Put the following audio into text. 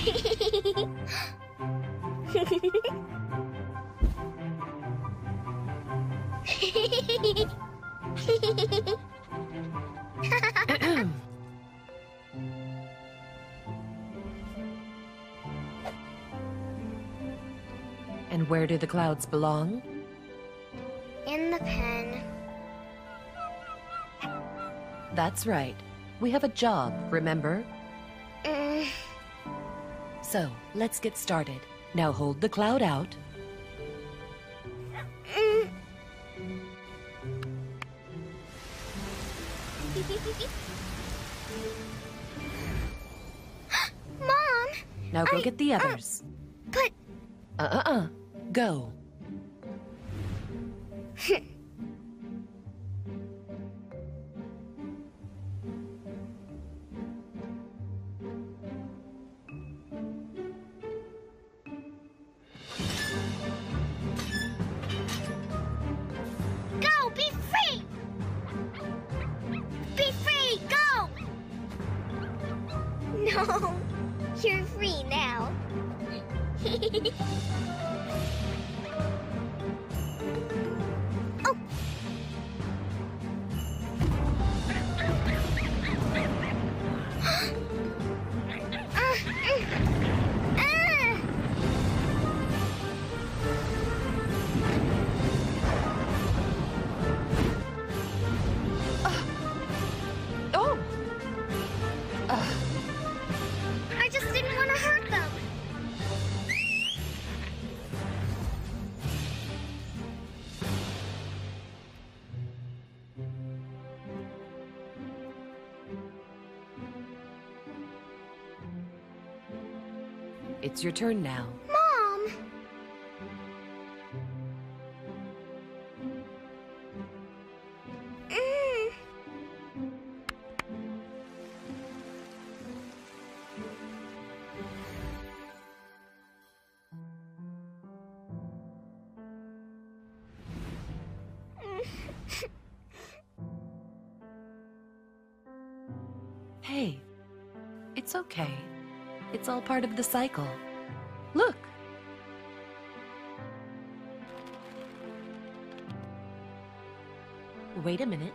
And where do the clouds belong? In the pen. That's right. We have a job, remember? So, let's get started. Now hold the cloud out. Mom! Now go get the others. But... Go. Go! Be free! Be free! Go! No, you're free now. Oh! Oh! I just didn't want to hurt them. It's your turn now. Mom! Hey, it's okay. It's all part of the cycle. Look! Wait a minute.